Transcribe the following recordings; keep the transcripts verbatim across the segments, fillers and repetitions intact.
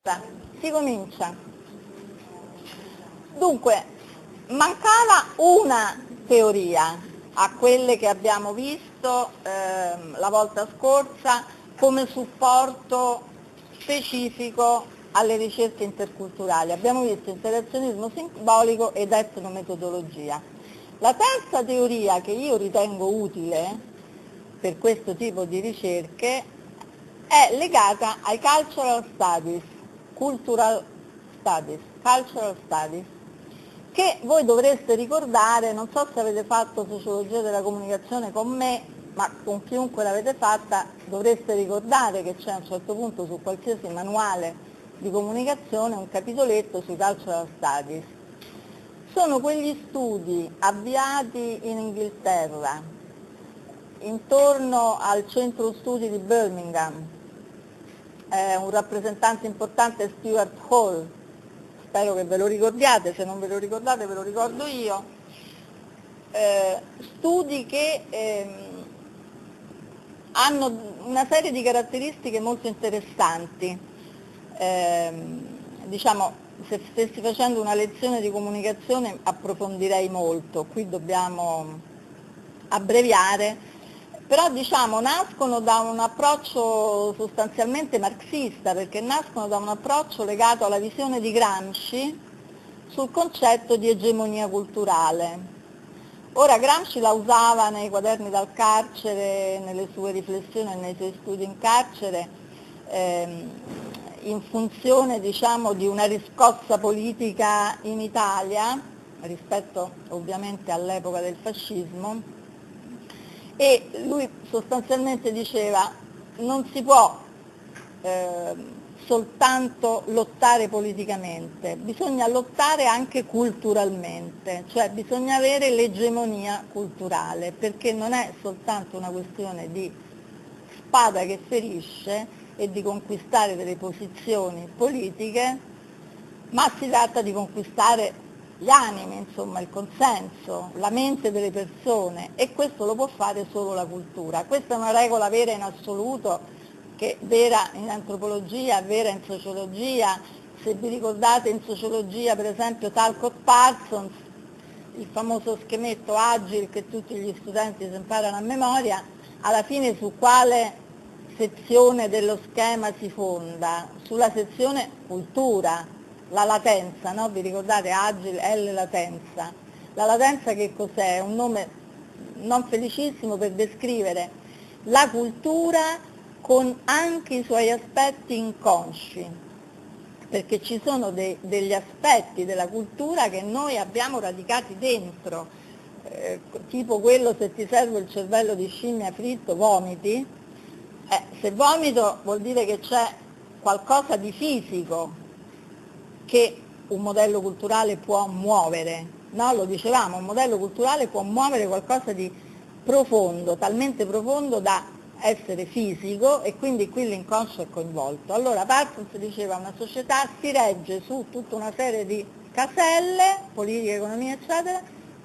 Si comincia. Dunque, mancava una teoria a quelle che abbiamo visto ehm, la volta scorsa come supporto specifico alle ricerche interculturali. Abbiamo visto interazionismo simbolico ed etnometodologia. La terza teoria che io ritengo utile per questo tipo di ricerche è legata ai cultural studies, cultural studies, cultural studies, che voi dovreste ricordare, non so se avete fatto sociologia della comunicazione con me, ma con chiunque l'avete fatta dovreste ricordare che c'è a un certo punto su qualsiasi manuale di comunicazione un capitoletto sui cultural studies. Sono quegli studi avviati in Inghilterra, intorno al centro studi di Birmingham. Eh, un rappresentante importante è Stuart Hall, spero che ve lo ricordiate, se non ve lo ricordate ve lo ricordo io. Eh, studi che ehm, hanno una serie di caratteristiche molto interessanti. Eh, diciamo, se stessi facendo una lezione di comunicazione approfondirei molto, qui dobbiamo abbreviare, però diciamo nascono da un approccio sostanzialmente marxista, perché nascono da un approccio legato alla visione di Gramsci sul concetto di egemonia culturale. Ora Gramsci la usava nei quaderni dal carcere, nelle sue riflessioni e nei suoi studi in carcere, ehm, in funzione diciamo, di una riscossa politica in Italia, rispetto ovviamente all'epoca del fascismo, e lui sostanzialmente diceva non si può eh, soltanto lottare politicamente, bisogna lottare anche culturalmente, cioè bisogna avere l'egemonia culturale, perché non è soltanto una questione di spada che ferisce e di conquistare delle posizioni politiche, ma si tratta di conquistare gli animi, insomma il consenso, la mente delle persone, e questo lo può fare solo la cultura. Questa è una regola vera in assoluto, che è vera in antropologia, è vera in sociologia. Se vi ricordate in sociologia per esempio Talcott Parsons, il famoso schemetto Agile che tutti gli studenti si imparano a memoria, alla fine su quale sezione dello schema si fonda? Sulla sezione cultura, la latenza, no? Vi ricordate Agile, L latenza? La latenza che cos'è? È un nome non felicissimo per descrivere la cultura con anche i suoi aspetti inconsci, perché ci sono de- degli aspetti della cultura che noi abbiamo radicati dentro, eh, tipo quello se ti serve il cervello di scimmia fritto vomiti, eh, se vomito vuol dire che c'è qualcosa di fisico che un modello culturale può muovere, no? Lo dicevamo, un modello culturale può muovere qualcosa di profondo, talmente profondo da essere fisico, e quindi qui l'inconscio è coinvolto. Allora Parsons diceva una società si regge su tutta una serie di caselle, politica, economia eccetera,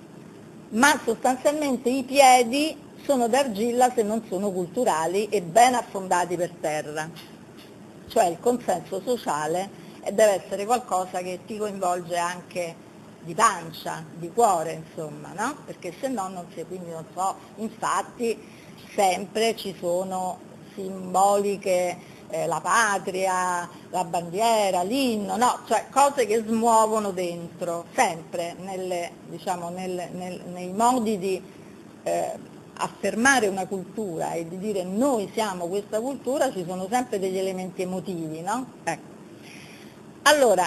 ma sostanzialmente i piedi sono d'argilla se non sono culturali e ben affondati per terra, cioè il consenso sociale deve essere qualcosa che ti coinvolge anche di pancia, di cuore, insomma, no? Perché se no non si, quindi non so, infatti sempre ci sono simboliche, eh, la patria, la bandiera, l'inno, no? Cioè cose che smuovono dentro, sempre nelle, diciamo, nel, nel, nei modi di eh, affermare una cultura e di dire noi siamo questa cultura, ci sono sempre degli elementi emotivi, no? Ecco. Allora,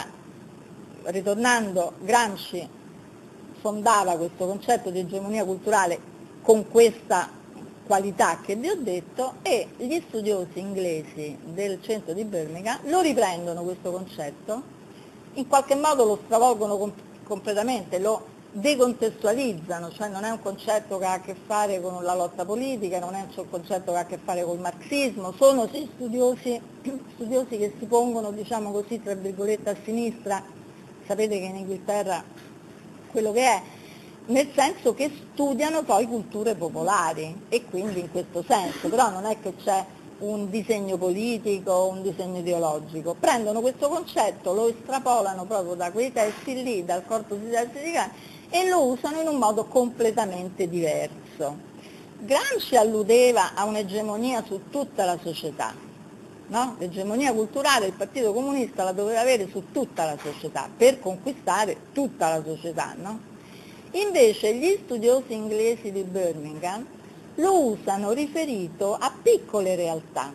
ritornando, Gramsci fondava questo concetto di egemonia culturale con questa qualità che vi ho detto, e gli studiosi inglesi del centro di Birmingham lo riprendono questo concetto, in qualche modo lo stravolgono com- completamente, lo decontestualizzano, cioè non è un concetto che ha a che fare con la lotta politica, non è un concetto che ha a che fare col marxismo, sono sì studiosi, studiosi che si pongono, diciamo così, tra virgolette a sinistra, sapete che in Inghilterra quello che è, nel senso che studiano poi culture popolari, e quindi in questo senso, però non è che c'è un disegno politico, un disegno ideologico. Prendono questo concetto, lo estrapolano proprio da quei testi lì, dal corpus di testi di Kant, e lo usano in un modo completamente diverso. Gramsci alludeva a un'egemonia su tutta la società, no? L'egemonia culturale il Partito Comunista la doveva avere su tutta la società, per conquistare tutta la società, no? Invece gli studiosi inglesi di Birmingham lo usano riferito a piccole realtà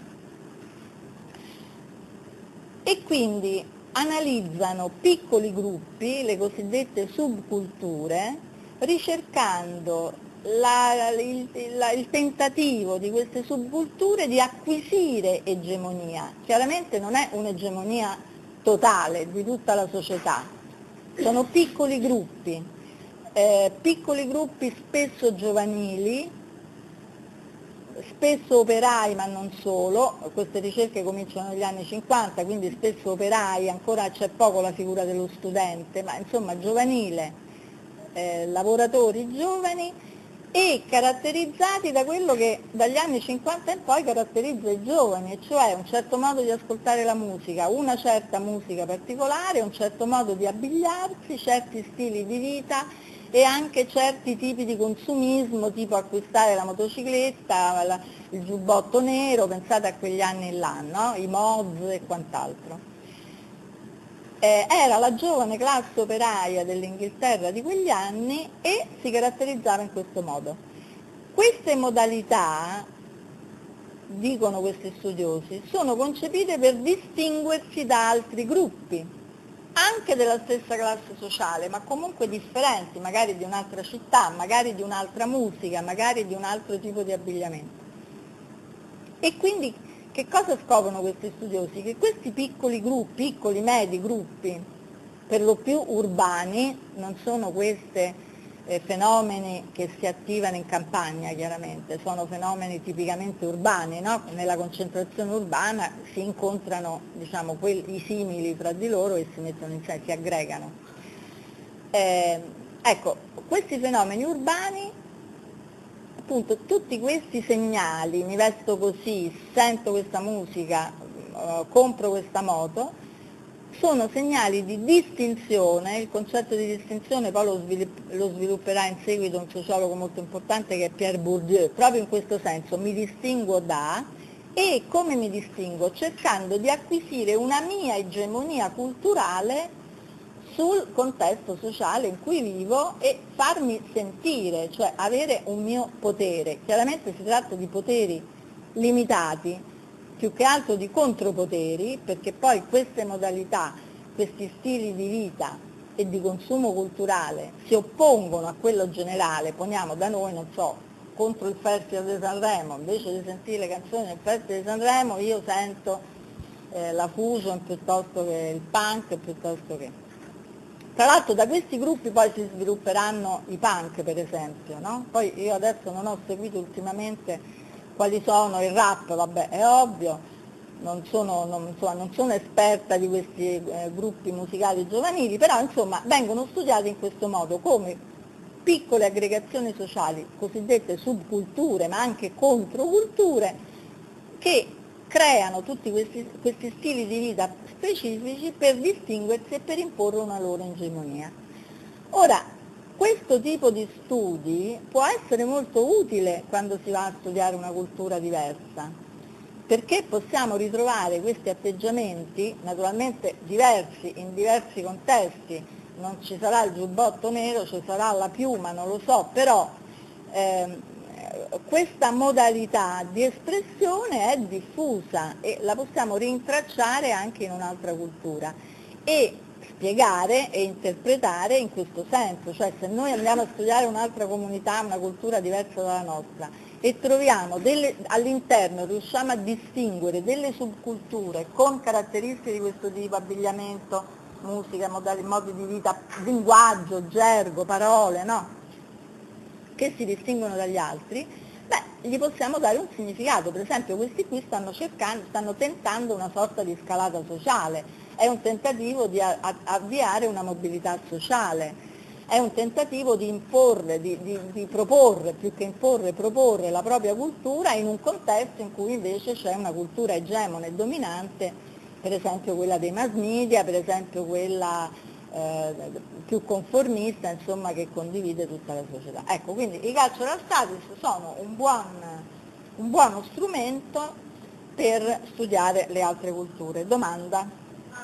e quindi analizzano piccoli gruppi, le cosiddette subculture, ricercando la, il, la, il tentativo di queste subculture di acquisire egemonia. Chiaramente non è un'egemonia totale di tutta la società, sono piccoli gruppi, eh, piccoli gruppi spesso giovanili, spesso operai ma non solo, queste ricerche cominciano negli anni cinquanta, quindi spesso operai, ancora c'è poco la figura dello studente, ma insomma giovanile, eh, lavoratori giovani e caratterizzati da quello che dagli anni cinquanta in poi caratterizza i giovani, e cioè un certo modo di ascoltare la musica, una certa musica particolare, un certo modo di abbigliarsi, certi stili di vita e anche certi tipi di consumismo, tipo acquistare la motocicletta, la, il giubbotto nero, pensate a quegli anni là, no? I Moz e quant'altro. Eh, era la giovane classe operaia dell'Inghilterra di quegli anni e si caratterizzava in questo modo. Queste modalità, dicono questi studiosi, sono concepite per distinguersi da altri gruppi, anche della stessa classe sociale, ma comunque differenti, magari di un'altra città, magari di un'altra musica, magari di un altro tipo di abbigliamento. E quindi che cosa scoprono questi studiosi? Che questi piccoli gruppi, piccoli medi gruppi, per lo più urbani, non sono questi eh, fenomeni che si attivano in campagna chiaramente, sono fenomeni tipicamente urbani, no? Nella concentrazione urbana si incontrano, diciamo, quelli, i simili fra di loro e si mettono insieme, si aggregano. Eh, ecco, questi fenomeni urbani, appunto, tutti questi segnali, mi vesto così, sento questa musica, eh, compro questa moto, sono segnali di distinzione. Il concetto di distinzione poi lo, svilupp lo svilupperà in seguito un sociologo molto importante che è Pierre Bourdieu, proprio in questo senso, mi distinguo da, e come mi distingo? Cercando di acquisire una mia egemonia culturale sul contesto sociale in cui vivo e farmi sentire, cioè avere un mio potere. Chiaramente si tratta di poteri limitati, più che altro di contropoteri, perché poi queste modalità, questi stili di vita e di consumo culturale si oppongono a quello generale. Poniamo da noi, non so, contro il Festival di Sanremo, invece di sentire le canzoni del Festival di Sanremo io sento eh, la fusion piuttosto che il punk, piuttosto che... Tra l'altro da questi gruppi poi si svilupperanno i punk, per esempio, no? Poi io adesso non ho seguito ultimamente quali sono il rap, vabbè, è ovvio, non sono, non, insomma, non sono esperta di questi eh, gruppi musicali giovanili, però insomma vengono studiati in questo modo come piccole aggregazioni sociali, cosiddette subculture, ma anche controculture, che creano tutti questi, questi stili di vita specifici per distinguersi e per imporre una loro egemonia. Ora, questo tipo di studi può essere molto utile quando si va a studiare una cultura diversa, perché possiamo ritrovare questi atteggiamenti, naturalmente diversi, in diversi contesti. Non ci sarà il giubbotto nero, ci sarà la piuma, non lo so, però ehm, questa modalità di espressione è diffusa e la possiamo rintracciare anche in un'altra cultura e spiegare e interpretare in questo senso, cioè se noi andiamo a studiare un'altra comunità, una cultura diversa dalla nostra e troviamo delle, all'interno riusciamo a distinguere delle subculture con caratteristiche di questo tipo, abbigliamento, musica, modali, modi di vita, linguaggio, gergo, parole, no? Che si distinguono dagli altri, beh, gli possiamo dare un significato. Per esempio questi qui stanno cercando, stanno tentando una sorta di scalata sociale, è un tentativo di avviare una mobilità sociale. è un tentativo di imporre, di, di, di proporre, più che imporre, proporre la propria cultura in un contesto in cui invece c'è una cultura egemone e dominante, per esempio quella dei mass media, per esempio quella eh, più conformista, insomma, che condivide tutta la società. Ecco, quindi i cultural studies sono un buon, un buono strumento per studiare le altre culture. Domanda?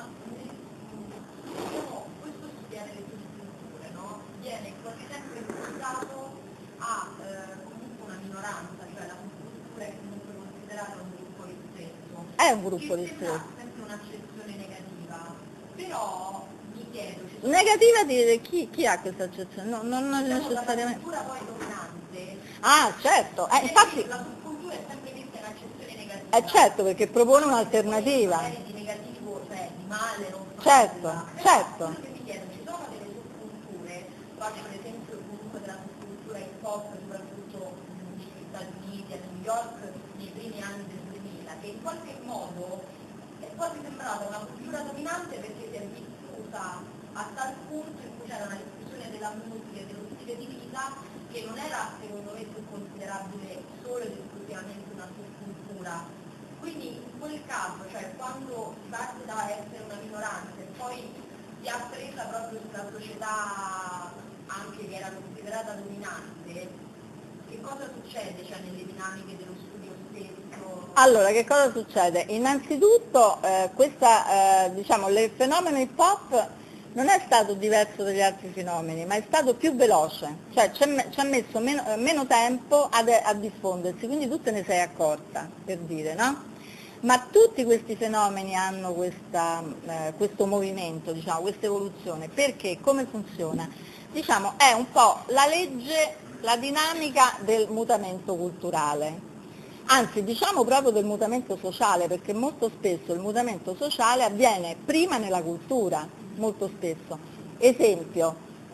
Viene quasi sempre improntato a eh, comunque una minoranza, cioè la cultura è comunque considerata un gruppo ristretto. È un gruppo che ristretto. Sembra sempre un'accezione negativa, però mi chiedo... Negativa di chi, chi ha questa accezione? No, non diciamo, necessariamente. La cultura poi dominante... Ah, certo, eh, infatti... La subcultura è sempre vista in accezione negativa. Eh certo, perché propone un'alternativa. Magari di negativo, cioè di male, non so. Certo, certo. Quello che mi chiedo, ci sono delle subculture, faccio l'esempio comunque della subcultura hip hop, soprattutto negli Stati Uniti, a New York, nei primi anni del duemila, che in qualche modo è quasi sembrata una cultura dominante perché si è diffusa a tal punto in cui c'era una diffusione della musica e dello stile di vita che non era secondo me più considerabile solo ed esclusivamente una subcultura. Quindi in quel caso, cioè quando si parte da essere una minoranza e poi si ha presa proprio sulla società anche che era considerata dominante, che cosa succede, cioè, nelle dinamiche dello studio stesso? Allora, che cosa succede? Innanzitutto eh, questa, eh, diciamo, il fenomeno hip hop non è stato diverso dagli altri fenomeni, ma è stato più veloce, cioè ci ha messo meno, meno tempo ad, a diffondersi, quindi tu te ne sei accorta, per dire, no? Ma tutti questi fenomeni hanno questa, eh, questo movimento, diciamo, questa evoluzione, perché come funziona? Diciamo, è un po' la legge, la dinamica del mutamento culturale. Anzi, diciamo proprio del mutamento sociale, perché molto spesso il mutamento sociale avviene prima nella cultura, molto spesso. Esempio,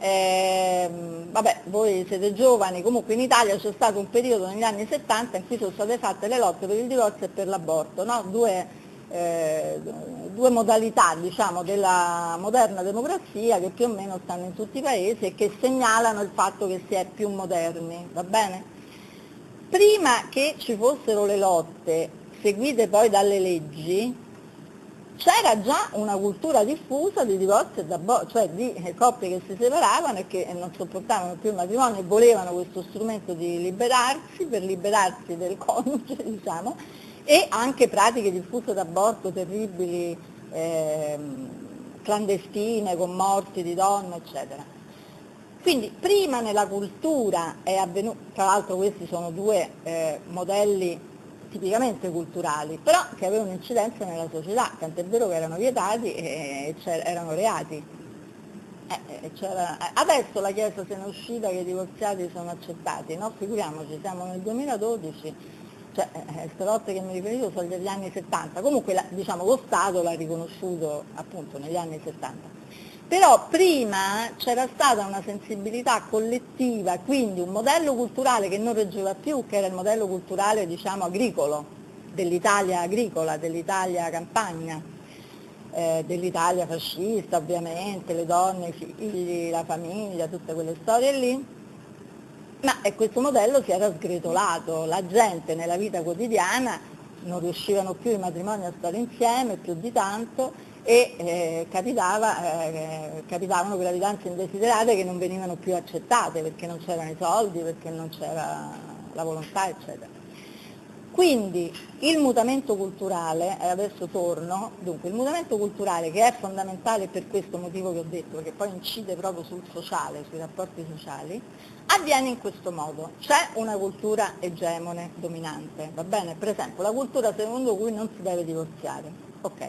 ehm, vabbè, voi siete giovani, comunque in Italia c'è stato un periodo negli anni settanta in cui sono state fatte le lotte per il divorzio e per l'aborto, no? due, eh, due modalità, diciamo, della moderna democrazia che più o meno stanno in tutti i paesi e che segnalano il fatto che si è più moderni, va bene? Prima che ci fossero le lotte, seguite poi dalle leggi, c'era già una cultura diffusa di divorzio e d'aborto, cioè di coppie che si separavano e che non sopportavano più il matrimonio e volevano questo strumento di liberarsi, per liberarsi del coniuge, diciamo, e anche pratiche diffuse d'aborto terribili, eh, clandestine, con morti di donne, eccetera. Quindi prima nella cultura è avvenuto, tra l'altro questi sono due eh, modelli tipicamente culturali, però che avevano incidenza nella società, tant'è vero che erano vietati e erano reati. Eh, eh, adesso la Chiesa se ne è uscita che i divorziati sono accettati, no? Figuriamoci, siamo nel duemiladodici, cioè queste eh, lotte che mi riferivo sono degli anni settanta, comunque la, diciamo, lo Stato l'ha riconosciuto appunto negli anni settanta. Però prima c'era stata una sensibilità collettiva, quindi un modello culturale che non reggeva più, che era il modello culturale, diciamo, agricolo, dell'Italia agricola, dell'Italia campagna, eh, dell'Italia fascista ovviamente, le donne, i figli, la famiglia, tutte quelle storie lì. Ma e questo modello si era sgretolato, la gente nella vita quotidiana non riuscivano più i matrimoni a stare insieme più di tanto, e eh, capitava, eh, capitavano gravidanze indesiderate che non venivano più accettate perché non c'erano i soldi, perché non c'era la volontà, eccetera. Quindi il mutamento culturale, e adesso torno, dunque il mutamento culturale che è fondamentale per questo motivo che ho detto, perché poi incide proprio sul sociale, sui rapporti sociali, avviene in questo modo, c'è una cultura egemone dominante, va bene? Per esempio la cultura secondo cui non si deve divorziare, ok?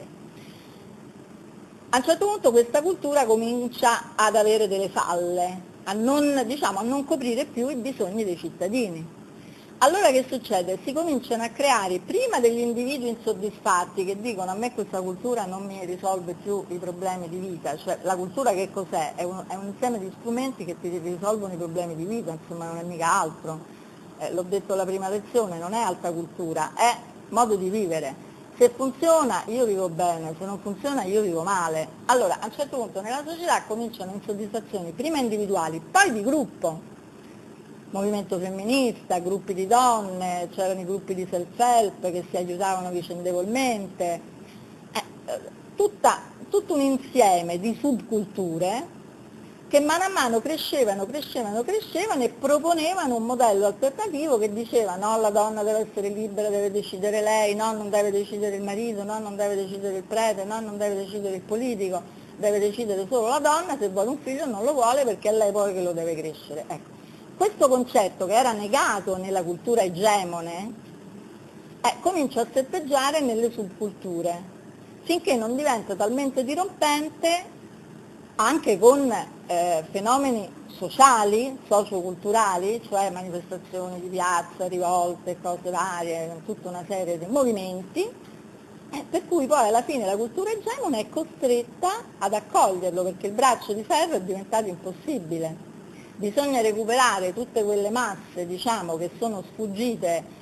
A un certo punto questa cultura comincia ad avere delle falle, a non, diciamo, a non coprire più i bisogni dei cittadini. Allora che succede? Si cominciano a creare prima degli individui insoddisfatti che dicono a me questa cultura non mi risolve più i problemi di vita, cioè la cultura che cos'è? È un, è un insieme di strumenti che ti risolvono i problemi di vita, insomma non è mica altro. Eh, l'ho detto alla prima lezione, non è alta cultura, è modo di vivere. Se funziona io vivo bene, se non funziona io vivo male. Allora a un certo punto nella società cominciano insoddisfazioni prima individuali, poi di gruppo. Movimento femminista, gruppi di donne, c'erano i gruppi di self-help che si aiutavano vicendevolmente, eh, tutta, tutto un insieme di subculture che mano a mano crescevano, crescevano, crescevano e proponevano un modello alternativo che diceva no, la donna deve essere libera, deve decidere lei, no, non deve decidere il marito, no, non deve decidere il prete, no, non deve decidere il politico, deve decidere solo la donna, se vuole un figlio non lo vuole perché è lei poi che lo deve crescere. Ecco. Questo concetto che era negato nella cultura egemone eh, comincia a serpeggiare nelle subculture, finché non diventa talmente dirompente anche con eh, fenomeni sociali, socioculturali, cioè manifestazioni di piazza, rivolte, cose varie, tutta una serie di movimenti, eh, per cui poi alla fine la cultura egemone è costretta ad accoglierlo perché il braccio di ferro è diventato impossibile. Bisogna recuperare tutte quelle masse, diciamo, che sono sfuggite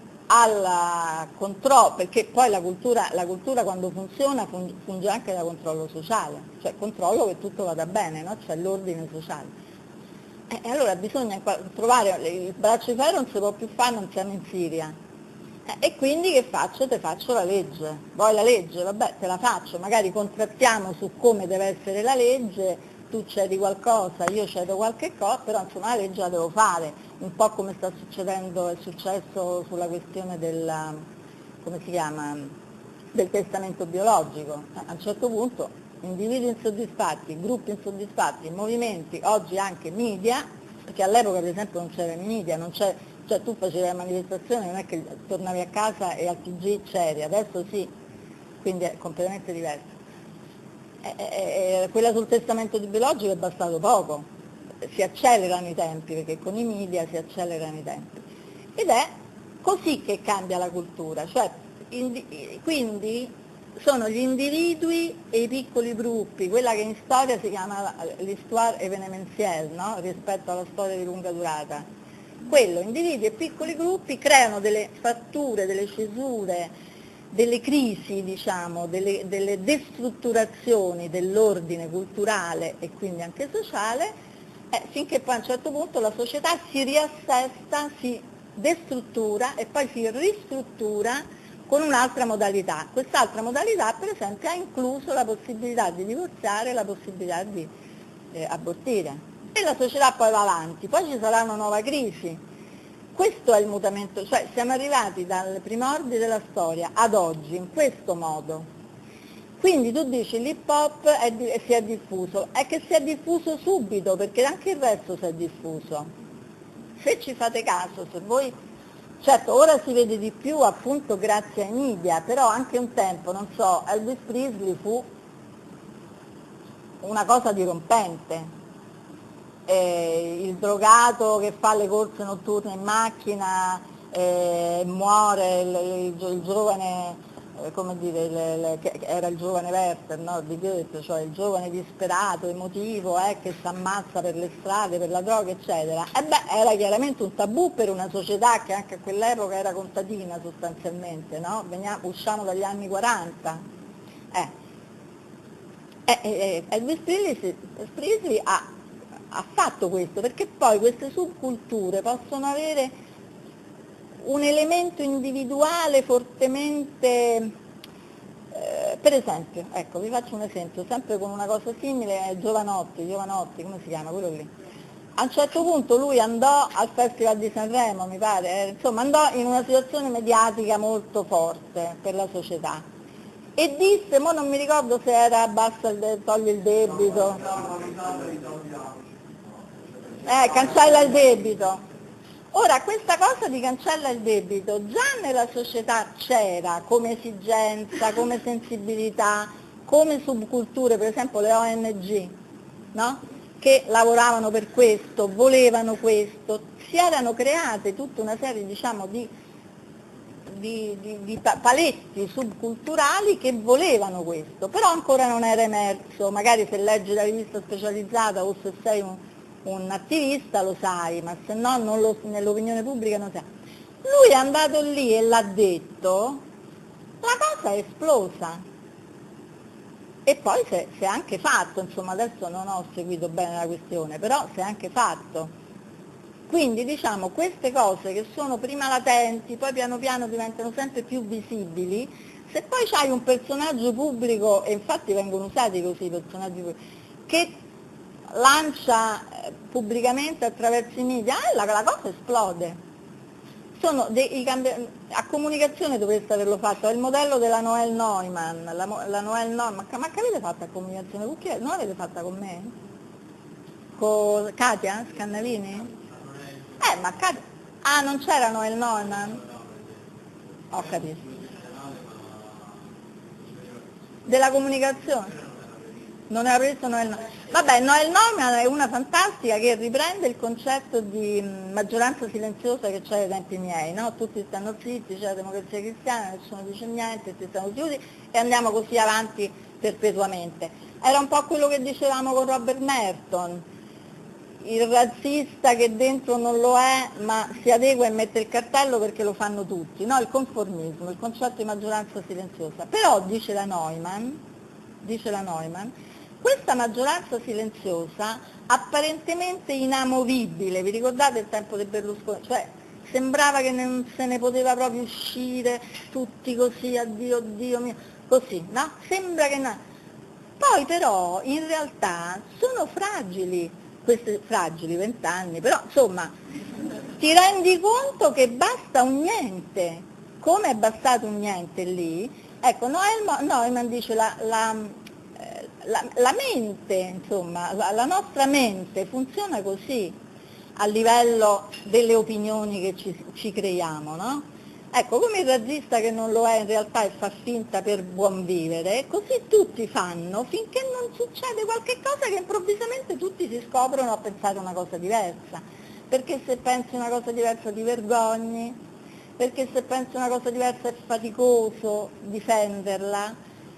al controllo, perché poi la cultura, la cultura quando funziona funge anche da controllo sociale, cioè controllo che tutto vada bene, no? Cioè l'ordine sociale. E allora bisogna trovare, il braccio di ferro non si può più fare, non siamo in Siria. E quindi che faccio? Te faccio la legge. Vuoi la legge? Vabbè, te la faccio, magari contrattiamo su come deve essere la legge, tu cedi qualcosa, io cedo qualche cosa, però insomma la legge la devo fare, un po' come sta succedendo, è successo sulla questione del, come si chiama, del testamento biologico. A un certo punto individui insoddisfatti, gruppi insoddisfatti, movimenti, oggi anche media, perché all'epoca per esempio non c'era i media, non c'è, cioè tu facevi la manifestazione, non è che tornavi a casa e al T G c'eri, adesso sì, quindi è completamente diverso. E, e, e quella sul testamento biologico è bastato poco, si accelerano i tempi, perché con i media si accelerano i tempi. Ed è così che cambia la cultura, cioè indi, quindi sono gli individui e i piccoli gruppi, quella che in storia si chiama l'histoire événementielle, no? Rispetto alla storia di lunga durata. Quello, individui e piccoli gruppi creano delle fratture, delle cesure, delle crisi, diciamo, delle, delle destrutturazioni dell'ordine culturale e quindi anche sociale, eh, finché poi a un certo punto la società si riassesta, si destruttura e poi si ristruttura con un'altra modalità. Quest'altra modalità per esempio ha incluso la possibilità di divorziare, la possibilità di eh, abortire. E la società poi va avanti, poi ci sarà una nuova crisi. Questo è il mutamento, cioè siamo arrivati dal primordi della storia ad oggi in questo modo. Quindi tu dici l'hip hop è di, si è diffuso, è che si è diffuso subito perché anche il resto si è diffuso. Se ci fate caso, se voi, certo ora si vede di più appunto grazie ai media, però anche un tempo, non so, Elvis Presley fu una cosa dirompente. Eh, il drogato che fa le corse notturne in macchina, eh, muore, il, il, il giovane, eh, come dire, il, il, che era il giovane Werther, no? Di Goethe, cioè il giovane disperato, emotivo, eh, che si ammazza per le strade, per la droga, eccetera. E beh, era chiaramente un tabù per una società che anche a quell'epoca era contadina sostanzialmente, no? Veniamo, usciamo dagli anni quaranta. Eh. Eh, eh, Elvis Presley, Presley ha ha fatto questo, perché poi queste subculture possono avere un elemento individuale fortemente, eh, per esempio, ecco, vi faccio un esempio, sempre con una cosa simile, eh, Giovanotti, Giovanotti, come si chiama, quello lì. A un certo punto lui andò al Festival di Sanremo, mi pare, eh, insomma andò in una situazione mediatica molto forte per la società e disse, mo non mi ricordo se era abbassa il, toglie il debito, Eh, cancella il debito. Ora, questa cosa di cancella il debito già nella società c'era come esigenza, come sensibilità, come subculture, per esempio le O N G, no? Che lavoravano per questo, volevano questo, si erano create tutta una serie, diciamo, di, di, di, di paletti subculturali che volevano questo, però ancora non era emerso, magari se leggi la rivista specializzata o se sei un un attivista lo sai, ma se no non lo, nell'opinione pubblica non sai. Lui è andato lì e l'ha detto, la cosa è esplosa e poi si è anche fatto, insomma adesso non ho seguito bene la questione, però si è anche fatto. Quindi diciamo queste cose che sono prima latenti, poi piano piano diventano sempre più visibili, se poi c'hai un personaggio pubblico, e infatti vengono usati così i personaggi pubblici, che lancia pubblicamente attraverso i media, eh, la, la cosa esplode. Sono dei, i cambi- a comunicazione dovreste averlo fatto, è il modello della Noel Neumann, la, la Noel Neumann, ma, ma che avete fatto a comunicazione? Con chi? Non l'avete fatta con me? Con Katia Scannavini? Eh, ma Katia... Ah, non c'era Noel Neumann? Ho capito. Della comunicazione? Non era previsto Noel Neumann. Vabbè, Noel Neumann è una fantastica che riprende il concetto di maggioranza silenziosa che c'è ai tempi miei, no? Tutti stanno zitti, c'è la democrazia cristiana, nessuno dice niente, tutti stanno chiusi e andiamo così avanti perpetuamente. Era un po' quello che dicevamo con Robert Merton, il razzista che dentro non lo è ma si adegua e mette il cartello perché lo fanno tutti, no? Il conformismo, il concetto di maggioranza silenziosa. Però dice la Neumann, dice la Neumann, questa maggioranza silenziosa apparentemente inamovibile, vi ricordate il tempo del Berlusconi? Cioè sembrava che non se ne poteva proprio uscire, tutti così, addio, Dio mio, così, no? Sembra che no. Poi però in realtà sono fragili, questi fragili vent'anni, però insomma ti rendi conto che basta un niente, come è bastato un niente lì, ecco Neumann, Neumann dice la, la, la, la mente, insomma, la, la nostra mente funziona così a livello delle opinioni che ci, ci creiamo, no? Ecco, come il razzista che non lo è in realtà e fa finta per buon vivere, così tutti fanno finché non succede qualche cosa che improvvisamente tutti si scoprono a pensare una cosa diversa. Perché se pensi una cosa diversa ti vergogni, perché se pensi una cosa diversa è faticoso difenderla.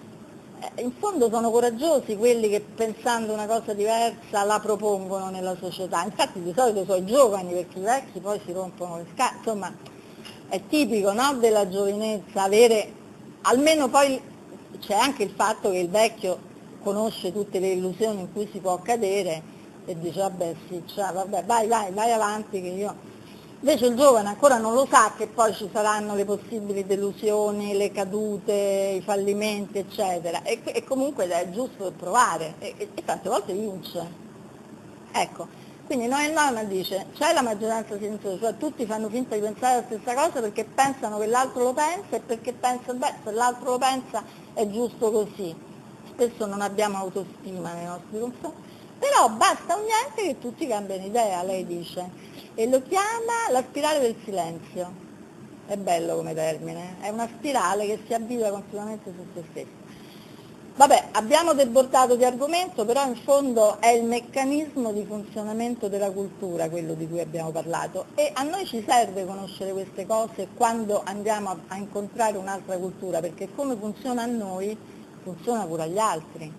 Eh, In fondo sono coraggiosi quelli che pensando una cosa diversa la propongono nella società. Infatti di solito sono i giovani, perché i vecchi poi si rompono le scatole, insomma. È tipico, no, della giovinezza avere, almeno poi c'è anche il fatto che il vecchio conosce tutte le illusioni in cui si può cadere e dice vabbè sì, cioè, vabbè, vai, vai, vai avanti che io... Invece il giovane ancora non lo sa che poi ci saranno le possibili delusioni, le cadute, i fallimenti, eccetera, e, e comunque è giusto per provare e, e, e tante volte vince. Ecco. Quindi Noel Neumann dice, c'è la maggioranza silenziosa, cioè tutti fanno finta di pensare la stessa cosa perché pensano che l'altro lo pensa e perché pensano, beh, se l'altro lo pensa è giusto così. Spesso non abbiamo autostima nei nostri confronti, però basta un niente che tutti cambiano idea, lei dice, e lo chiama la spirale del silenzio. È bello come termine, è una spirale che si avvita continuamente su se stessa. Vabbè, abbiamo debordato di argomento, però in fondo è il meccanismo di funzionamento della cultura quello di cui abbiamo parlato e a noi ci serve conoscere queste cose quando andiamo a, a incontrare un'altra cultura, perché come funziona a noi funziona pure agli altri.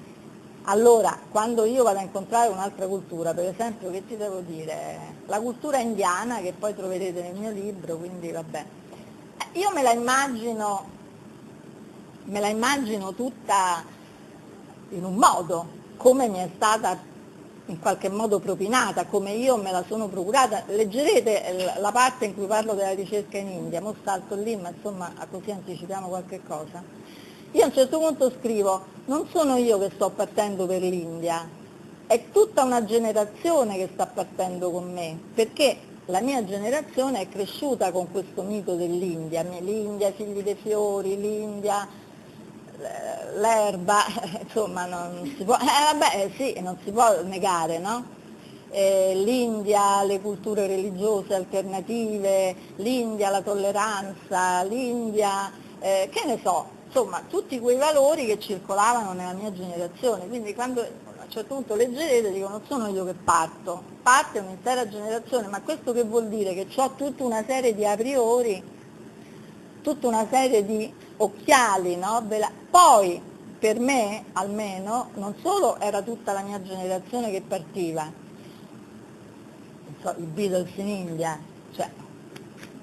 Allora, quando io vado a incontrare un'altra cultura, per esempio, che ti devo dire? La cultura indiana, che poi troverete nel mio libro, quindi vabbè. Io me la immagino me la immagino tutta in un modo, come mi è stata in qualche modo propinata, come io me la sono procurata. Leggerete la parte in cui parlo della ricerca in India, mo salto lì, ma insomma così anticipiamo qualche cosa. Io a un certo punto scrivo, non sono io che sto partendo per l'India, è tutta una generazione che sta partendo con me, perché la mia generazione è cresciuta con questo mito dell'India, l'India, figli dei fiori, l'India, l'erba, insomma non si può, eh, vabbè sì, non si può negare, no? Eh, L'India, le culture religiose alternative, l'India, la tolleranza, l'India, eh, che ne so, insomma tutti quei valori che circolavano nella mia generazione, quindi quando a un certo punto leggerete dico non sono io che parto, parte un'intera generazione, ma questo che vuol dire? Che ho tutta una serie di a priori, tutta una serie di occhiali, no? Poi per me almeno non solo era tutta la mia generazione che partiva, non so, i Beatles in India, cioè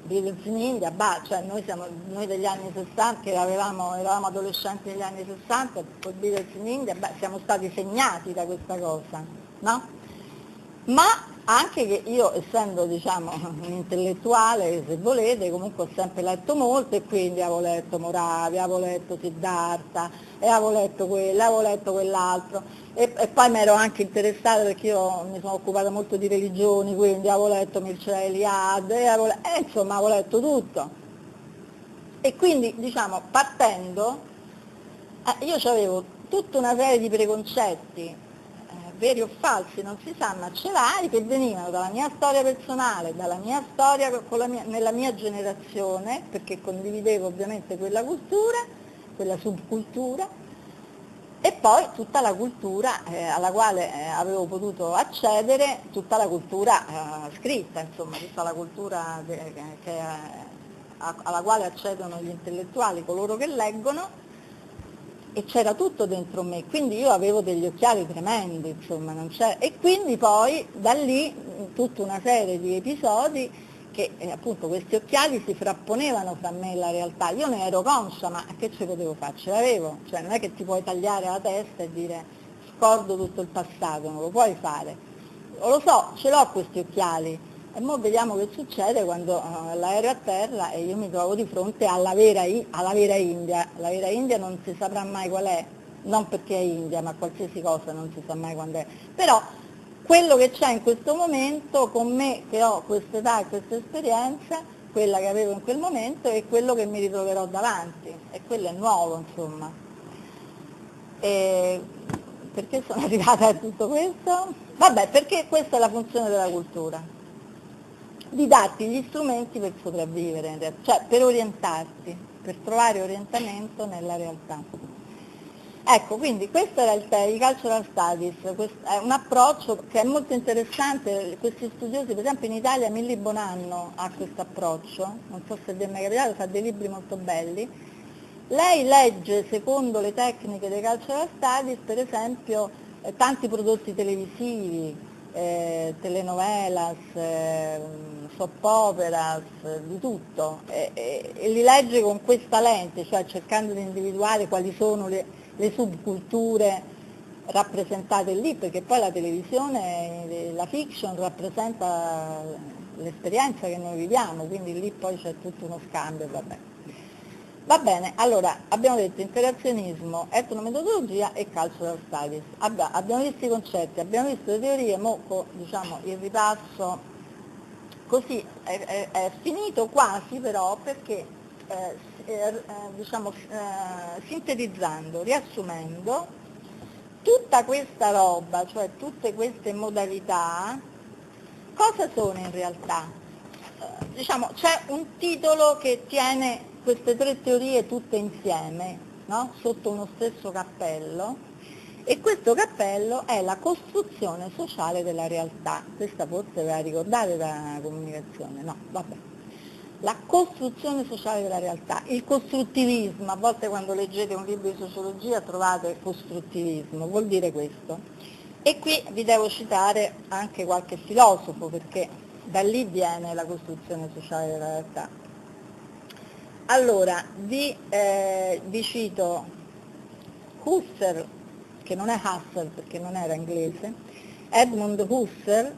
Beatles in India, bah, cioè noi, siamo, noi degli anni sessanta, che avevamo, eravamo adolescenti negli anni sessanta, con Beatles in India, beh, siamo stati segnati da questa cosa, no? Ma anche che io, essendo diciamo un intellettuale, se volete, comunque ho sempre letto molto, e quindi avevo letto Moravia, avevo letto Siddhartha, e avevo letto quello, avevo letto quell'altro, e, e poi mi ero anche interessata perché io mi sono occupata molto di religioni, quindi avevo letto Mircea Eliade, e, avevo, e insomma avevo letto tutto. E quindi diciamo partendo, eh, io avevo tutta una serie di preconcetti, veri o falsi, non si sa, ma celari, che venivano dalla mia storia personale, dalla mia storia con la mia, nella mia generazione, perché condividevo ovviamente quella cultura, quella subcultura, e poi tutta la cultura eh, alla quale eh, avevo potuto accedere, tutta la cultura eh, scritta, insomma, tutta la cultura de, che, che, a, alla quale accedono gli intellettuali, coloro che leggono, e c'era tutto dentro me, quindi io avevo degli occhiali tremendi, insomma, non c'era. E quindi poi da lì tutta una serie di episodi che eh, appunto questi occhiali si frapponevano fra me e la realtà, io ne ero conscia, ma che ci potevo fare? Ce l'avevo, cioè non è che ti puoi tagliare la testa e dire scordo tutto il passato, non lo puoi fare, lo so, ce l'ho questi occhiali. E ora vediamo che succede quando uh, l'aereo a terra e io mi trovo di fronte alla vera, alla vera India. La vera India non si saprà mai qual è, non perché è India, ma qualsiasi cosa non si sa mai quando è. Però quello che c'è in questo momento, con me che ho questa età e questa esperienza, quella che avevo in quel momento, è quello che mi ritroverò davanti. E quello è nuovo, insomma. E perché sono arrivata a tutto questo? Vabbè, perché questa è la funzione della cultura, di darti gli strumenti per sopravvivere, cioè per orientarti, per trovare orientamento nella realtà. Ecco, quindi questo era il, il Cultural Studies, è un approccio che è molto interessante, questi studiosi, per esempio in Italia Milly Bonanno ha questo approccio, non so se vi è mai capitato, fa dei libri molto belli. Lei legge secondo le tecniche dei Cultural Studies, per esempio, eh, tanti prodotti televisivi, eh, telenovelas, eh, soap operas, di tutto, e, e, e li legge con questa lente, cioè cercando di individuare quali sono le, le subculture rappresentate lì, perché poi la televisione, la fiction rappresenta l'esperienza che noi viviamo, quindi lì poi c'è tutto uno scambio, vabbè. Va bene, allora abbiamo detto interazionismo, etnometodologia e cultural studies. Abbiamo visto i concetti, abbiamo visto le teorie, mo diciamo il ripasso così è, è, è finito quasi, però perché eh, eh, diciamo eh, sintetizzando, riassumendo, tutta questa roba, cioè tutte queste modalità, cosa sono in realtà? Eh, diciamo c'è un titolo che tiene queste tre teorie tutte insieme, no? Sotto uno stesso cappello, e questo cappello è la costruzione sociale della realtà. Questa forse ve la ricordate dalla comunicazione, no? Vabbè. La costruzione sociale della realtà, il costruttivismo, a volte quando leggete un libro di sociologia trovate costruttivismo, vuol dire questo. E qui vi devo citare anche qualche filosofo, perché da lì viene la costruzione sociale della realtà. Allora, vi, eh, vi cito Husserl, che non è Husserl perché non era inglese, Edmund Husserl,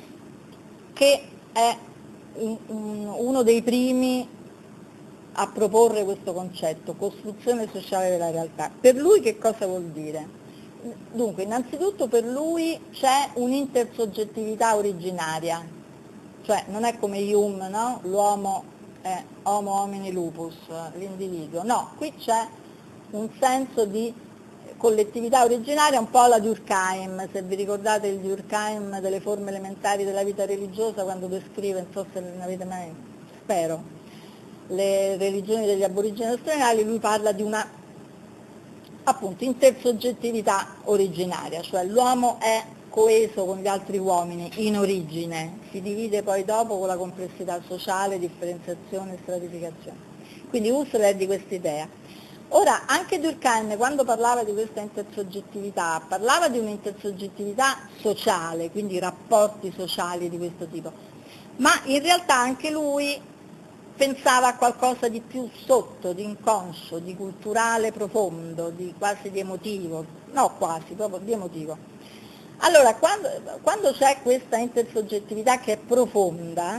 che è un, un, uno dei primi a proporre questo concetto, costruzione sociale della realtà. Per lui che cosa vuol dire? Dunque, innanzitutto per lui c'è un'intersoggettività originaria, cioè non è come Hume, no? L'uomo è homo homini lupus, l'individuo, no, qui c'è un senso di collettività originaria, un po' alla Durkheim, se vi ricordate il Durkheim delle forme elementari della vita religiosa, quando descrive, non so se ne avete mai, spero, le religioni degli aborigeni australiani, lui parla di una appunto intersoggettività originaria, cioè l'uomo è coeso con gli altri uomini in origine, si divide poi dopo con la complessità sociale, differenziazione e stratificazione. Quindi Husserl è di questa idea. Ora, anche Durkheim, quando parlava di questa intersoggettività, parlava di un'intersoggettività sociale, quindi rapporti sociali di questo tipo, ma in realtà anche lui pensava a qualcosa di più sotto, di inconscio, di culturale profondo, di quasi di emotivo, no quasi, proprio di emotivo. Allora, quando, quando c'è questa intersoggettività che è profonda,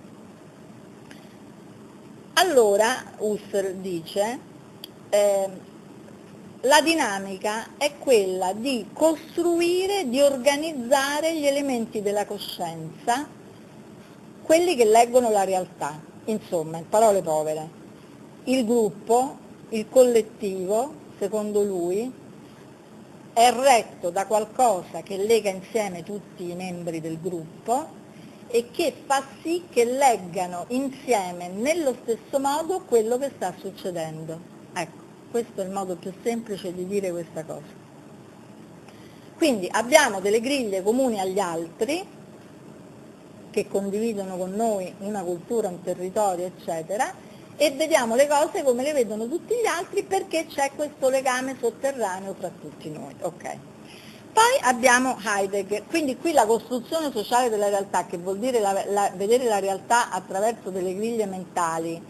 allora Husserl dice, eh, la dinamica è quella di costruire, di organizzare gli elementi della coscienza, quelli che leggono la realtà, insomma, in parole povere, il gruppo, il collettivo, secondo lui, è retto da qualcosa che lega insieme tutti i membri del gruppo e che fa sì che leggano insieme nello stesso modo quello che sta succedendo. Ecco, questo è il modo più semplice di dire questa cosa. Quindi abbiamo delle griglie comuni agli altri, che condividono con noi una cultura, un territorio, eccetera, e vediamo le cose come le vedono tutti gli altri perché c'è questo legame sotterraneo fra tutti noi. Okay. Poi abbiamo Heidegger, quindi qui la costruzione sociale della realtà, che vuol dire la, la, vedere la realtà attraverso delle griglie mentali,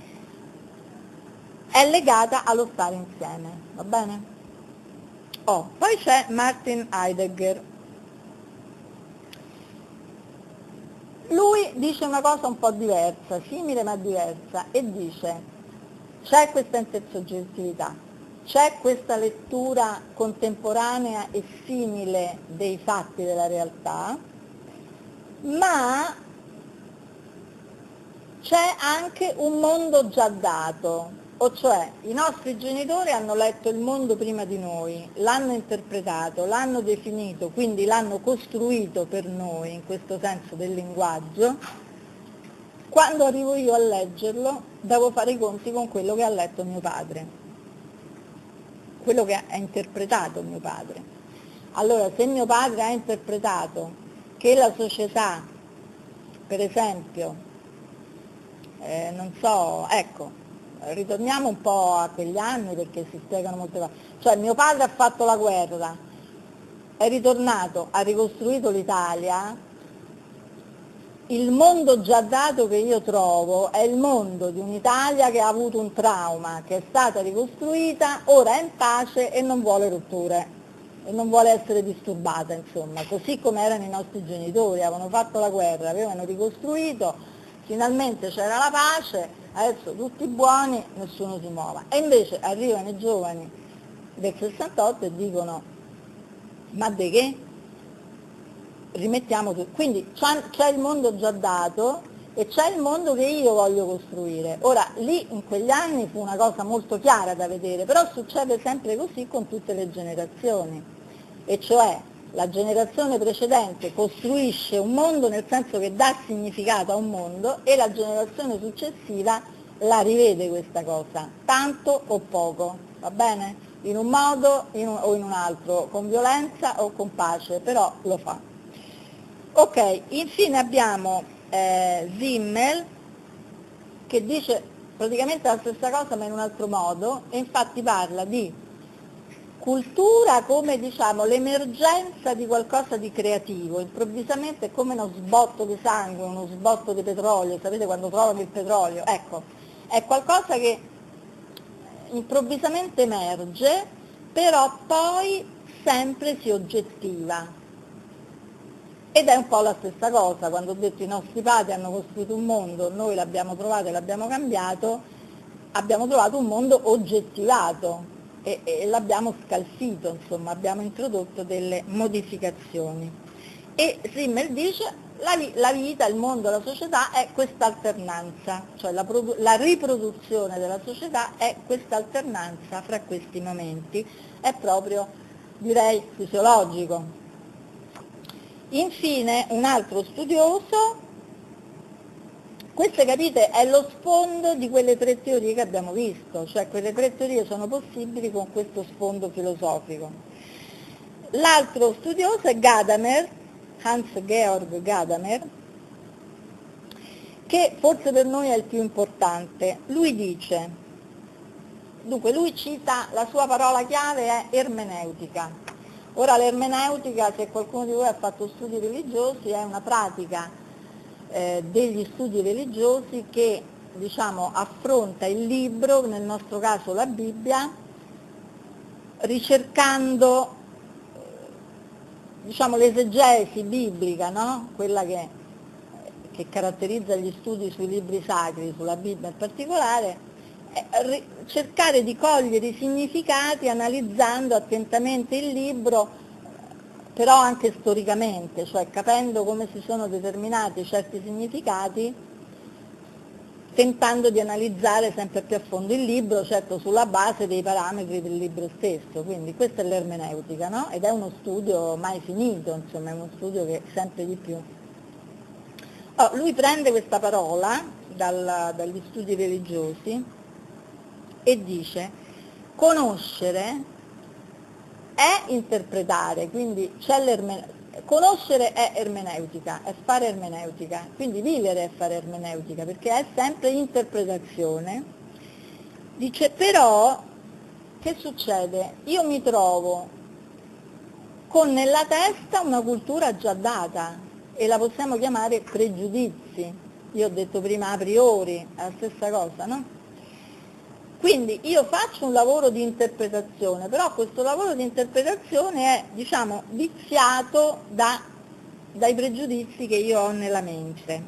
è legata allo stare insieme, va bene? Oh, poi c'è Martin Heidegger. Lui dice una cosa un po' diversa, simile ma diversa, e dice: c'è questa intersoggettività, c'è questa lettura contemporanea e simile dei fatti della realtà, ma c'è anche un mondo già dato, o cioè i nostri genitori hanno letto il mondo prima di noi, l'hanno interpretato, l'hanno definito, quindi l'hanno costruito per noi, in questo senso del linguaggio. Quando arrivo io a leggerlo, devo fare i conti con quello che ha letto mio padre, quello che ha interpretato mio padre. Allora, se mio padre ha interpretato che la società, per esempio, eh, non so, ecco, ritorniamo un po' a quegli anni perché si spiegano molte cose, cioè mio padre ha fatto la guerra, è ritornato, ha ricostruito l'Italia. Il mondo già dato che io trovo è il mondo di un'Italia che ha avuto un trauma, che è stata ricostruita, ora è in pace e non vuole rotture, e non vuole essere disturbata, insomma, così come erano i nostri genitori, avevano fatto la guerra, avevano ricostruito, finalmente c'era la pace, adesso tutti buoni, nessuno si muova. E invece arrivano i giovani del sessantotto e dicono: ma di che? Rimettiamo tutto. Quindi c'è il mondo già dato e c'è il mondo che io voglio costruire. Ora, lì in quegli anni fu una cosa molto chiara da vedere, però succede sempre così con tutte le generazioni, e cioè la generazione precedente costruisce un mondo, nel senso che dà significato a un mondo, e la generazione successiva la rivede questa cosa, tanto o poco, va bene? In un modo in un, o in un altro, con violenza o con pace, però lo fa. Ok, infine abbiamo eh, Simmel, che dice praticamente la stessa cosa ma in un altro modo, e infatti parla di cultura come, diciamo, l'emergenza di qualcosa di creativo. Improvvisamente è come uno sbotto di sangue, uno sbotto di petrolio, sapete quando trovano il petrolio? Ecco, è qualcosa che improvvisamente emerge, però poi sempre si oggettiva. Ed è un po' la stessa cosa, quando ho detto i nostri padri hanno costruito un mondo, noi l'abbiamo trovato e l'abbiamo cambiato, abbiamo trovato un mondo oggettivato e, e l'abbiamo scalfito, insomma, abbiamo introdotto delle modificazioni. E Simmel dice la, la vita, il mondo, la società è questa alternanza, cioè la, la riproduzione della società è questa alternanza fra questi momenti, è proprio, direi, fisiologico. Infine un altro studioso, questo capite è lo sfondo di quelle tre teorie che abbiamo visto, cioè quelle tre teorie sono possibili con questo sfondo filosofico. L'altro studioso è Gadamer, Hans-Georg Gadamer, che forse per noi è il più importante. Lui dice, dunque lui cita, la sua parola chiave è ermeneutica. Ora l'ermeneutica, se qualcuno di voi ha fatto studi religiosi, è una pratica eh, degli studi religiosi che diciamo, affronta il libro, nel nostro caso la Bibbia, ricercando, diciamo, l'esegesi biblica, no? Quella che, che caratterizza gli studi sui libri sacri, sulla Bibbia in particolare, è cercare di cogliere i significati analizzando attentamente il libro, però anche storicamente, cioè capendo come si sono determinati certi significati, tentando di analizzare sempre più a fondo il libro, certo sulla base dei parametri del libro stesso. Quindi questa è l'ermeneutica, no? Ed è uno studio mai finito, insomma, è uno studio che sempre di più. Oh, lui prende questa parola dal, dagli studi religiosi e dice: conoscere è interpretare, quindi c'è l'ermeneutica. Conoscere è ermeneutica, è fare ermeneutica, quindi vivere è fare ermeneutica, perché è sempre interpretazione. Dice però, che succede? Io mi trovo con nella testa una cultura già data e la possiamo chiamare pregiudizi. Io ho detto prima a priori, è la stessa cosa, no? Quindi io faccio un lavoro di interpretazione, però questo lavoro di interpretazione è, diciamo, viziato da, dai pregiudizi che io ho nella mente.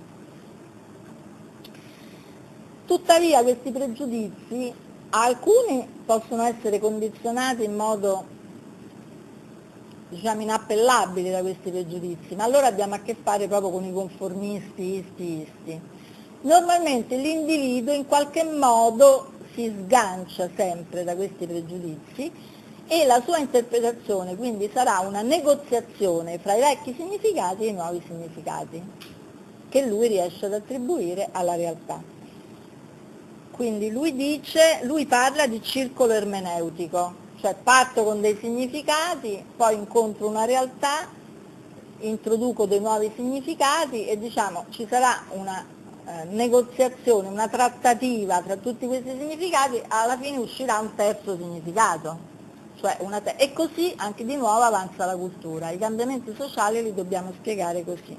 Tuttavia questi pregiudizi, alcuni possono essere condizionati in modo, diciamo, inappellabile da questi pregiudizi, ma allora abbiamo a che fare proprio con i conformisti, isti, isti. Normalmente l'individuo in qualche modo si sgancia sempre da questi pregiudizi e la sua interpretazione quindi sarà una negoziazione fra i vecchi significati e i nuovi significati che lui riesce ad attribuire alla realtà. Quindi lui dice, lui parla di circolo ermeneutico, cioè parto con dei significati, poi incontro una realtà, introduco dei nuovi significati e diciamo ci sarà una eh, negoziazione, una trattativa tra tutti questi significati, alla fine uscirà un terzo significato, cioè una te- e così anche di nuovo avanza la cultura, i cambiamenti sociali li dobbiamo spiegare così.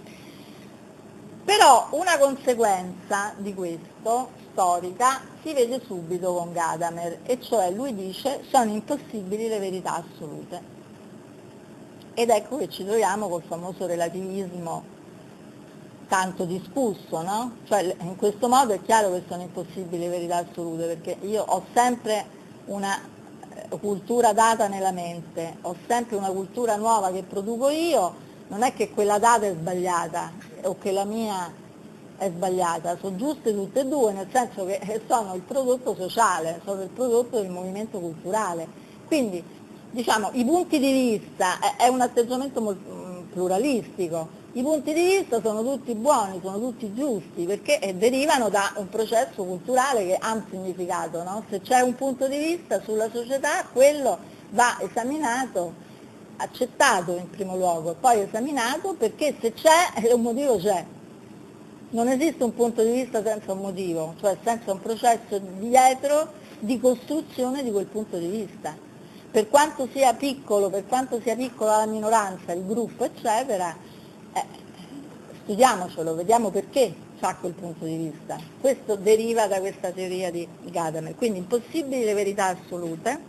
Però una conseguenza di questo, storica, si vede subito con Gadamer, e cioè lui dice sono impossibili le verità assolute. Ed ecco che ci troviamo col famoso relativismo tanto discusso, no? Cioè in questo modo è chiaro che sono impossibili le verità assolute, perché io ho sempre una cultura data nella mente, ho sempre una cultura nuova che produco io, non è che quella data è sbagliata o che la mia è sbagliata, sono giuste tutte e due, nel senso che sono il prodotto sociale, sono il prodotto del movimento culturale. Quindi diciamo i punti di vista, è un atteggiamento molto pluralistico, i punti di vista sono tutti buoni, sono tutti giusti, perché derivano da un processo culturale che ha un significato, no? Se c'è un punto di vista sulla società, quello va esaminato, accettato in primo luogo, e poi esaminato, perché se c'è, un motivo c'è. Non esiste un punto di vista senza un motivo, cioè senza un processo dietro di costruzione di quel punto di vista. Per quanto sia piccolo, per quanto sia piccola la minoranza, il gruppo, eccetera, eh, studiamocelo, vediamo perché ha quel punto di vista. Questo deriva da questa teoria di Gadamer, quindi impossibili le verità assolute.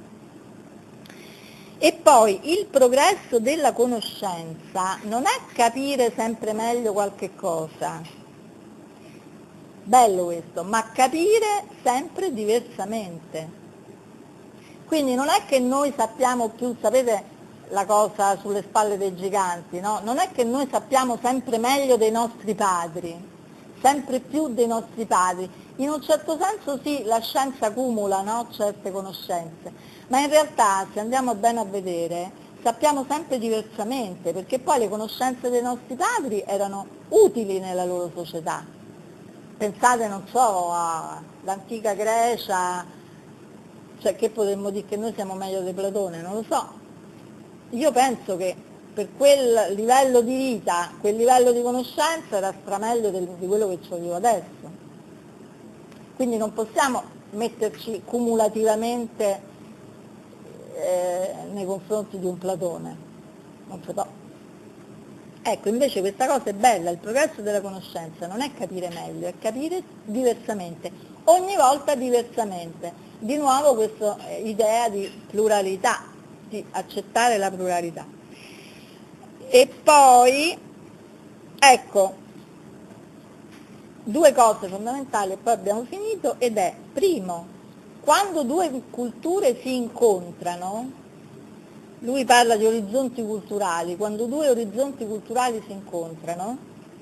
E poi il progresso della conoscenza non è capire sempre meglio qualche cosa, bello questo, ma capire sempre diversamente. Quindi non è che noi sappiamo più, sapete la cosa sulle spalle dei giganti, no? Non è che noi sappiamo sempre meglio dei nostri padri, sempre più dei nostri padri. In un certo senso sì, la scienza accumula, no? Certe conoscenze, ma in realtà se andiamo bene a vedere sappiamo sempre diversamente, perché poi le conoscenze dei nostri padri erano utili nella loro società. Pensate, non so, all'antica Grecia, cioè che potremmo dire che noi siamo meglio di Platone, non lo so. Io penso che per quel livello di vita, quel livello di conoscenza era strameglio del, di quello che ho io adesso. Quindi non possiamo metterci cumulativamente eh, nei confronti di un Platone, non si può. Ecco, invece questa cosa è bella, il progresso della conoscenza non è capire meglio, è capire diversamente, ogni volta diversamente. Di nuovo questa idea di pluralità, di accettare la pluralità. E poi, ecco, due cose fondamentali e poi abbiamo finito, ed è, primo, quando due culture si incontrano, lui parla di orizzonti culturali, quando due orizzonti culturali si incontrano,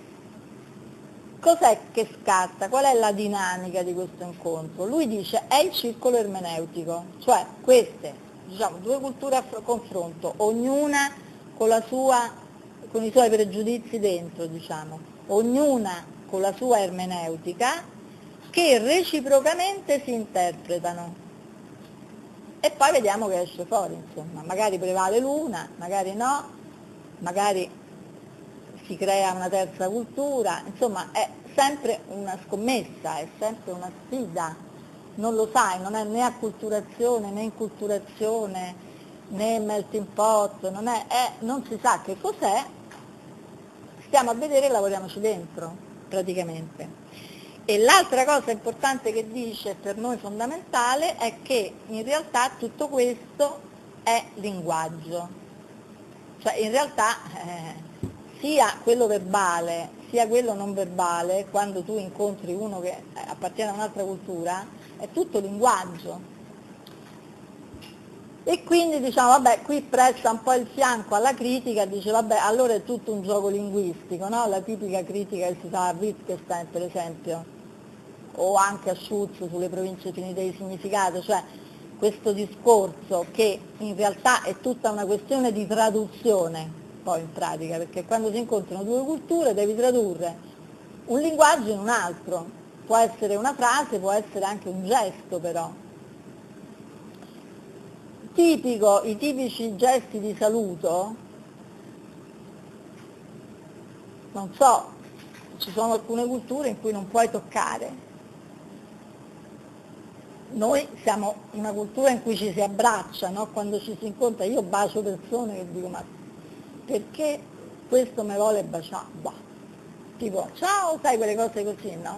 cos'è che scatta? Qual è la dinamica di questo incontro? Lui dice è il circolo ermeneutico, cioè queste, diciamo, due culture a confronto, ognuna con, la sua, con i suoi pregiudizi dentro, diciamo, ognuna con la sua ermeneutica, che reciprocamente si interpretano. E poi vediamo che esce fuori, insomma, magari prevale l'una, magari no, magari si crea una terza cultura, insomma è sempre una scommessa, è sempre una sfida, non lo sai, non è né acculturazione né inculturazione né melting pot, non, è, è, non si sa che cos'è, stiamo a vedere e lavoriamoci dentro praticamente. E l'altra cosa importante che dice, per noi fondamentale, è che in realtà tutto questo è linguaggio, cioè in realtà eh, sia quello verbale sia quello non verbale, quando tu incontri uno che appartiene a un'altra cultura, è tutto linguaggio. E quindi diciamo, vabbè, qui presta un po' il fianco alla critica, dice vabbè, allora è tutto un gioco linguistico, no? La tipica critica che si fa a Wittgenstein per esempio, o anche a Schutz sulle province finite di significato, cioè questo discorso che in realtà è tutta una questione di traduzione, poi in pratica, perché quando si incontrano due culture devi tradurre un linguaggio in un altro, può essere una frase, può essere anche un gesto però. Tipico, i tipici gesti di saluto, non so, ci sono alcune culture in cui non puoi toccare. Noi siamo una cultura in cui ci si abbraccia, no? Quando ci si incontra, io bacio persone che dico, ma perché questo mi vuole baciare? Bah. Tipo, ciao, sai quelle cose così, no?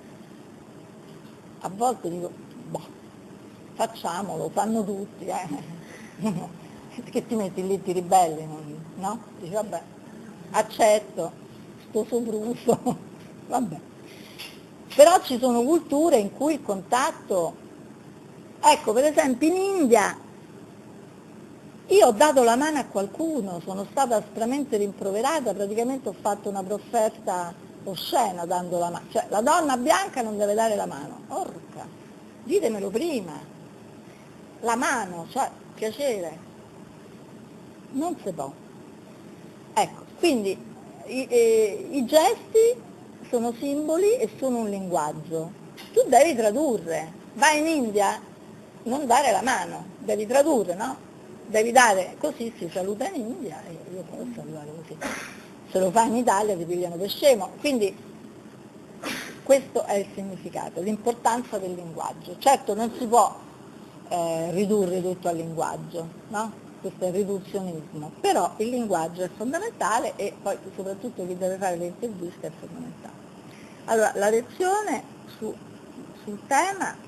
A volte dico, bah, facciamolo, fanno tutti, eh. Che ti metti lì, ti ribelli, no? Dici, vabbè, accetto, sto sopruso, vabbè. Però ci sono culture in cui il contatto, ecco, per esempio in India, io ho dato la mano a qualcuno, sono stata aspramente rimproverata, praticamente ho fatto una profferta oscena dando la mano, cioè la donna bianca non deve dare la mano, orca, ditemelo prima, la mano, cioè piacere, non si può. Ecco, quindi i, i, i gesti sono simboli e sono un linguaggio, tu devi tradurre, vai in India, non dare la mano, devi tradurre, no? Devi dare, così si saluta in India, e io posso salutare così, se lo fai in Italia ti pigliano per scemo, quindi questo è il significato, l'importanza del linguaggio. Certo non si può eh, ridurre tutto al linguaggio, no? Questo è il riduzionismo, però il linguaggio è fondamentale e poi soprattutto chi deve fare le interviste è fondamentale. Allora, la lezione su, sul tema